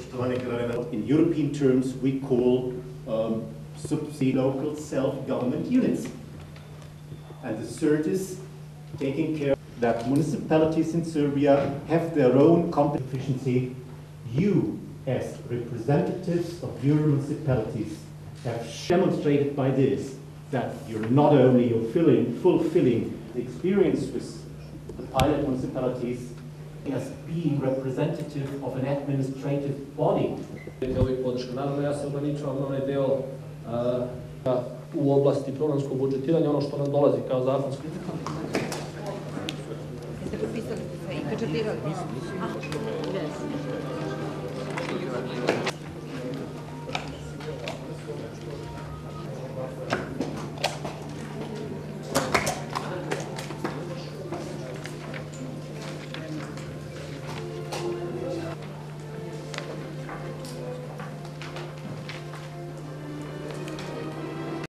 In European terms, we call subsidy local self-government units. And the third is taking care that municipalities in Serbia have their own competency. You, as representatives of your municipalities, have demonstrated by this that you're not only fulfilling the experience with the pilot municipalities as being representative of an administrative body. Podrške. Naravno, ja se ograničavam na onaj deo u oblasti programskog budžetiranja, ono što nam dolazi kao zakonski. Jeste potpisali sve i pečatirali?